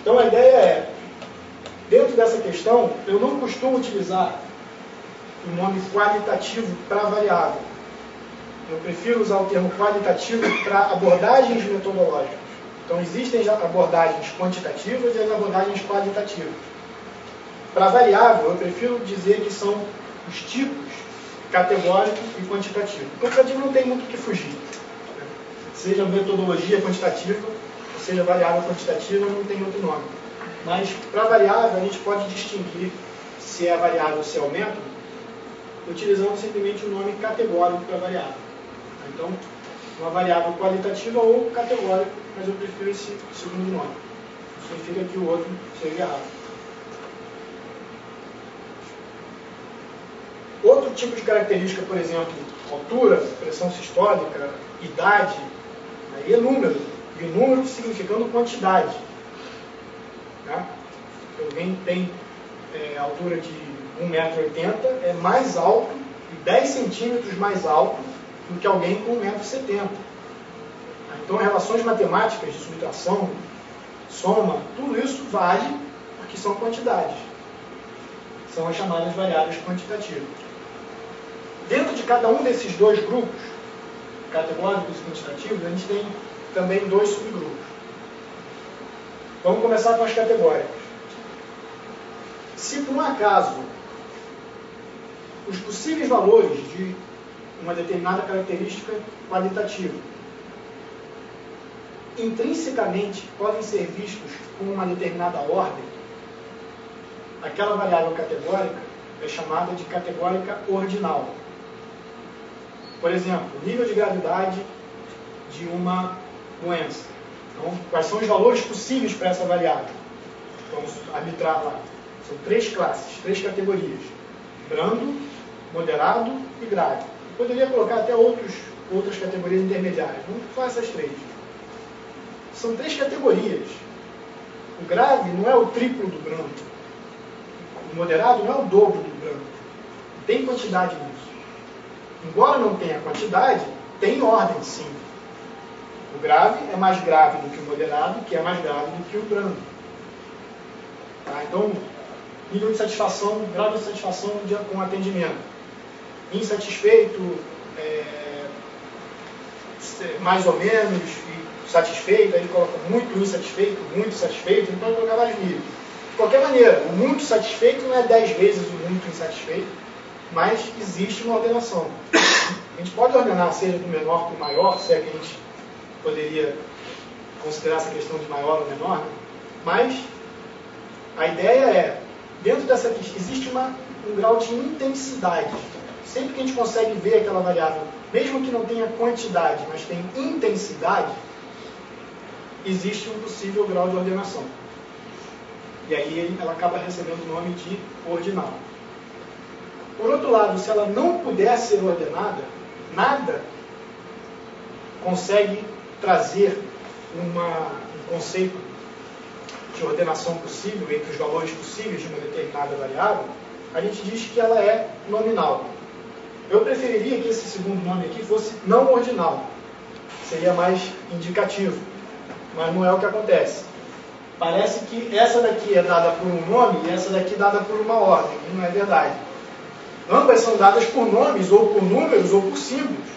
Então a ideia é, dentro dessa questão, eu não costumo utilizar o nome qualitativo para variável. Eu prefiro usar o termo qualitativo para abordagens metodológicas. Então existem abordagens quantitativas e as abordagens qualitativas. Para variável, eu prefiro dizer que são os tipos categórico e quantitativo. O quantitativo não tem muito o que fugir. Seja metodologia quantitativa, ou seja variável quantitativa, não tem outro nome. Mas para variável, a gente pode distinguir se é variável ou se é o método, utilizando simplesmente o nome categórico para variável. Então, uma variável qualitativa ou categórica, mas eu prefiro esse segundo nome. Isso significa que o outro seja errado. Outro tipo de característica, por exemplo, altura, pressão sistólica, idade, aí é número. E número significando quantidade. Tá? Alguém tem altura de 1,80 m, é mais alto e 10 centímetros mais alto do que alguém com 1,70 m. Então, relações matemáticas de subtração, soma, tudo isso vale porque são quantidades. São as chamadas variáveis quantitativas. Dentro de cada um desses dois grupos, categóricos e quantitativos, a gente tem também dois subgrupos. Vamos começar com as categóricas. Se por um acaso os possíveis valores de uma determinada característica qualitativa intrinsecamente podem ser vistos com uma determinada ordem, aquela variável categórica é chamada de categórica ordinal. Por exemplo, o nível de gravidade de uma doença. Então, quais são os valores possíveis para essa variável? Vamos arbitrar lá. São 3 classes, 3 categorias. Brando, moderado e grave. Eu poderia colocar até outras categorias intermediárias. Vamos falar essas 3. São 3 categorias. O grave não é o triplo do brando. O moderado não é o dobro do brando. Tem quantidade nisso. Embora não tenha quantidade, tem ordem, sim. O grave é mais grave do que o moderado, que é mais grave do que o brando. Tá? Então, nível de satisfação, grau de satisfação com atendimento. Insatisfeito, mais ou menos, e satisfeito, aí coloca muito insatisfeito, muito satisfeito, então eu colocar vários níveis. De qualquer maneira, o muito satisfeito não é 10 vezes o muito insatisfeito, mas existe uma ordenação. A gente pode ordenar, seja do menor para o maior, se é que a gente poderia considerar essa questão de maior ou menor, né? Mas a ideia é, dentro dessa questão, existe um grau de intensidade. Sempre que a gente consegue ver aquela variável, mesmo que não tenha quantidade, mas tem intensidade, existe um possível grau de ordenação. E aí ela acaba recebendo o nome de ordinal. Por outro lado, se ela não puder ser ordenada, nada consegue trazer um conceito de ordenação possível entre os valores possíveis de uma determinada variável, a gente diz que ela é nominal. Eu preferiria que esse segundo nome aqui fosse não ordinal. Seria mais indicativo. Mas não é o que acontece. Parece que essa daqui é dada por um nome e essa daqui é dada por uma ordem. E não é verdade. Ambas são dadas por nomes, ou por números, ou por símbolos.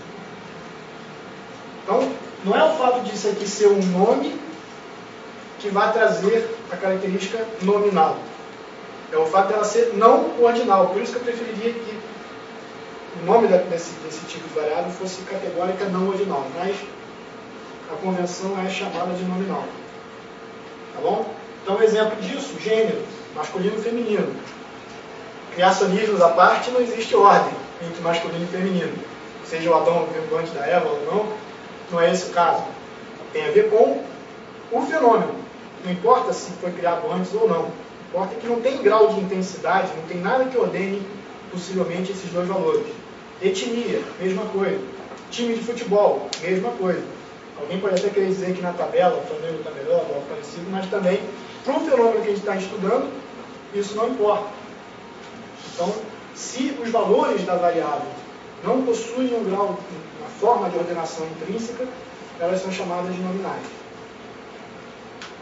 Então, não é o fato disso aqui ser um nome que vai trazer a característica nominal. É o fato dela ser não ordinal. Por isso que eu preferiria que o nome desse tipo de variável fosse categórica não ordinal. Mas a convenção é chamada de nominal. Tá bom? Então, exemplo disso, gênero, masculino e feminino. Criacionismos à parte, não existe ordem entre masculino e feminino. Seja o Adão vindo antes da Eva ou não é esse o caso. Tem a ver com o fenômeno. Não importa se foi criado antes ou não. Importa que não tem grau de intensidade, não tem nada que ordene possivelmente esses dois valores. Etnia, mesma coisa. Time de futebol, mesma coisa. Alguém pode até querer dizer que na tabela o Flamengo está melhor, algo parecido, mas também, para o fenômeno que a gente está estudando, isso não importa. Então, se os valores da variável não possuem um grau, uma forma de ordenação intrínseca, elas são chamadas de nominais.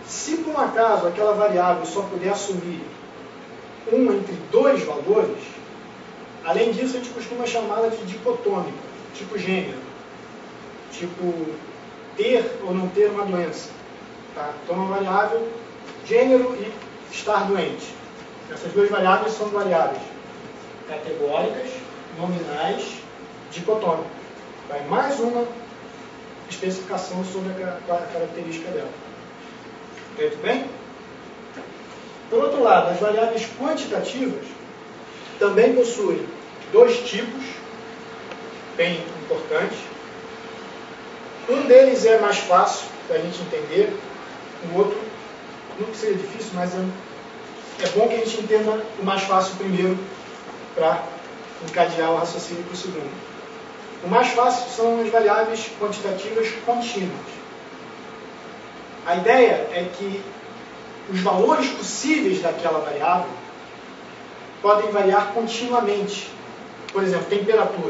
Se por um acaso aquela variável só puder assumir um entre dois valores, além disso a gente costuma chamá-la de dicotômica, tipo gênero, tipo ter ou não ter uma doença. Tá? Então uma variável gênero e estar doente. Essas duas variáveis são variáveis categóricas, nominais, dicotômicas. Vai mais uma especificação sobre a característica dela. Muito bem? Por outro lado, as variáveis quantitativas também possuem dois tipos bem importantes. Um deles é mais fácil para a gente entender, o outro não que seja difícil, mas é bom que a gente entenda o mais fácil primeiro para encadear o raciocínio para o segundo. O mais fácil são as variáveis quantitativas contínuas. A ideia é que os valores possíveis daquela variável podem variar continuamente. Por exemplo, temperatura.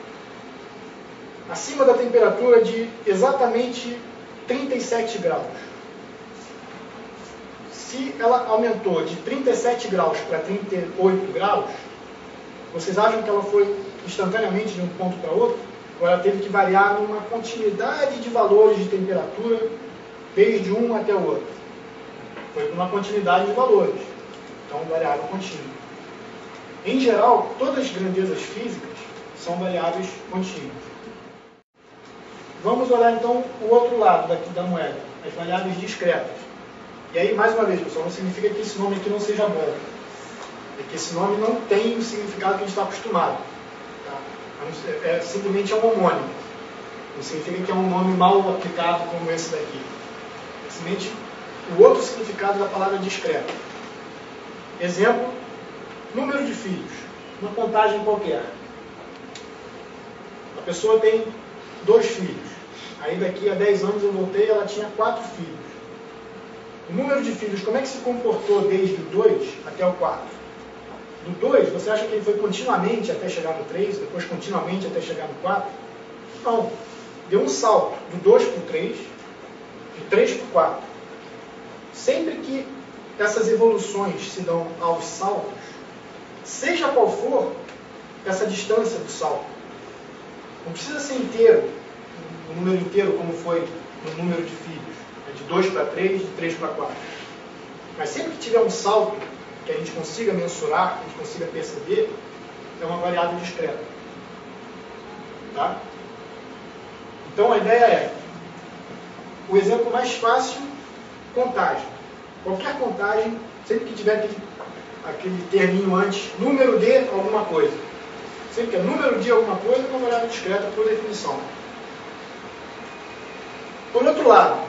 Acima da temperatura de exatamente 37 graus. Se ela aumentou de 37 graus para 38 graus, vocês acham que ela foi instantaneamente de um ponto para outro? Ou ela teve que variar numa continuidade de valores de temperatura desde um até o outro? Foi uma continuidade de valores. Então, variável contínua. Em geral, todas as grandezas físicas são variáveis contínuas. Vamos olhar então o outro lado daqui da moeda, as variáveis discretas. E aí, mais uma vez, pessoal, não significa que esse nome aqui não seja bom. É que esse nome não tem o significado que a gente está acostumado. Tá? Simplesmente é um homônimo. Não significa que é um nome mal aplicado como esse daqui. É simplesmente o outro significado da palavra discreta. Exemplo, número de filhos. Uma contagem qualquer. A pessoa tem 2 filhos. Aí daqui a 10 anos eu voltei e ela tinha 4 filhos. O número de filhos, como é que se comportou desde o 2 até o 4? Do 2, você acha que ele foi continuamente até chegar no 3, depois continuamente até chegar no 4? Não. Deu um salto do 2 para o 3, de 3 para o 4. Sempre que essas evoluções se dão aos saltos, seja qual for essa distância do salto, não precisa ser inteiro, um número inteiro como foi no número de filhos, de 2 para 3, de 3 para 4. Mas sempre que tiver um salto que a gente consiga mensurar, que a gente consiga perceber, é uma variável discreta. Tá? Então a ideia é, o exemplo mais fácil, contagem. Qualquer contagem, sempre que tiver aquele terminho antes, número de alguma coisa. Sempre que é número de alguma coisa, é uma variável discreta por definição. Por outro lado,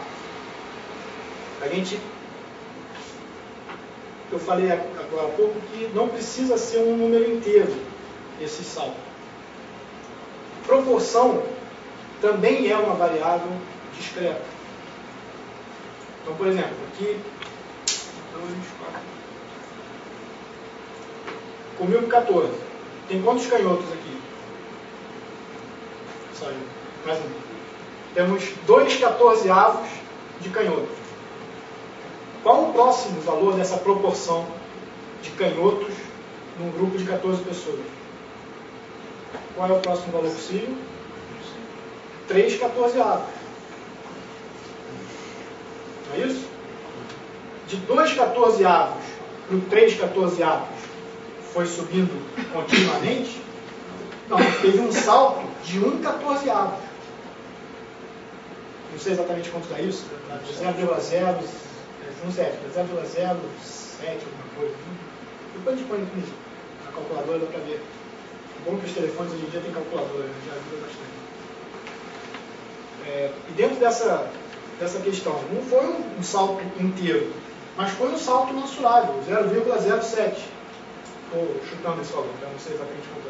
eu falei agora há pouco que não precisa ser um número inteiro esse salto. Proporção também é uma variável discreta. Então, por exemplo, aqui 2, 4. Comigo 14. Tem quantos canhotos aqui? Saiu. Mais um. Temos 2 14avos de canhotos. Qual o próximo valor dessa proporção de canhotos num grupo de 14 pessoas? Qual é o próximo valor possível? 3 14avos. Não é isso? De 2 14avos para o 3 14avos foi subindo continuamente? Não, teve um salto de 1 14avo. Não sei exatamente quanto dá isso, 0,0, não sei, 0,07, alguma coisa. Depois a gente põe na calculadora, dá para ver. É bom que os telefones hoje em dia têm calculadora, já ajuda bastante. E dentro dessa questão, não foi um salto inteiro, mas foi um salto mensurável, 0,07. Estou chutando esse valor, não sei exatamente quanto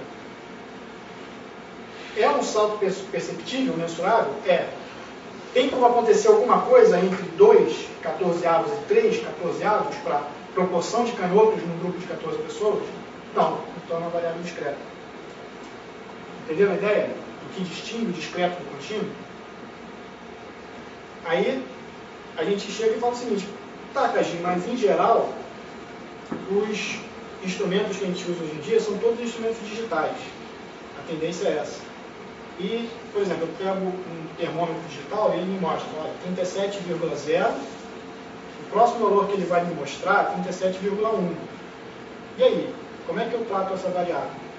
é. É um salto perceptível, mensurável? É. Tem como acontecer alguma coisa entre 2 14avos e 3 14avos para proporção de canhotos num grupo de 14 pessoas? Não, então é uma variável discreta. Entenderam a ideia do que distingue o discreto do contínuo? Aí a gente chega e fala o seguinte, Tá, Cajinho, mas em geral, os instrumentos que a gente usa hoje em dia são todos instrumentos digitais. A tendência é essa. E, por exemplo, eu pego um termômetro digital e ele me mostra, olha, 37,0. O próximo valor que ele vai me mostrar é 37,1. E aí, como é que eu trato essa variável?